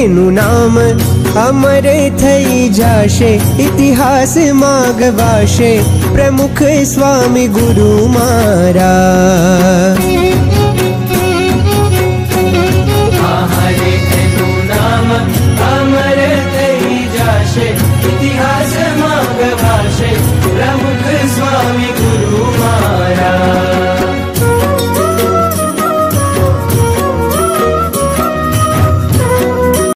तेनु नाम अमर थई जाशे, इतिहास मां गवाशे प्रमुख स्वामी गुरु मारा।